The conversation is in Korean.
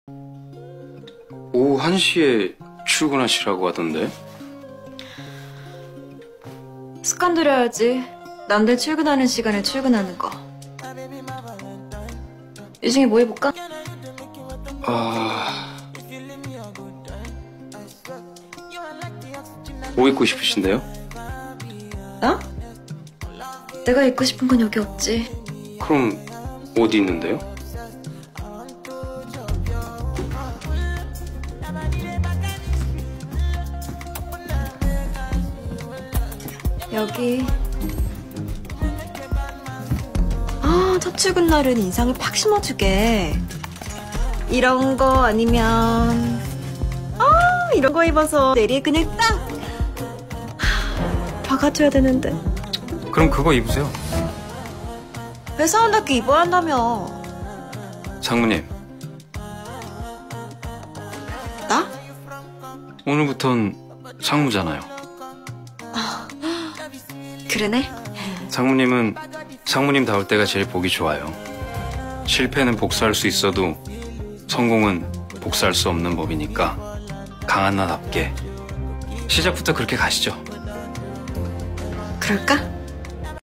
오후 1시에 출근하시라고 하던데? 습관 들여야지. 남들 출근하는 시간에 출근하는 거. 이 중에 뭐 해볼까? 뭐 입고 싶으신데요? 나? 내가 입고 싶은 건 여기 없지. 그럼 어디 있는데요? 여기. 첫 출근 날은 인상을 팍 심어주게. 이런 거 아니면 이런 거 입어서 내리에 그냥 딱 박아줘야 되는데. 그럼 그거 입으세요. 회사원답게 입어야 한다며. 장모님, 나? 오늘부턴 상무잖아요. 그러네. 장모님은 장모님다울 때가 제일 보기 좋아요. 실패는 복수할 수 있어도 성공은 복수할 수 없는 법이니까 강한 나답게 시작부터 그렇게 가시죠. 그럴까?